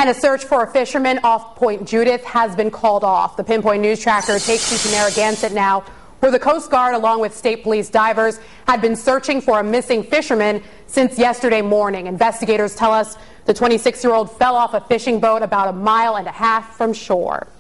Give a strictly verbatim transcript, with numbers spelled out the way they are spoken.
And a search for a fisherman off Point Judith has been called off. The Pinpoint News Tracker takes you to Narragansett now, where the Coast Guard, along with state police divers, had been searching for a missing fisherman since yesterday morning. Investigators tell us the twenty-six-year-old fell off a fishing boat about a mile and a half from shore.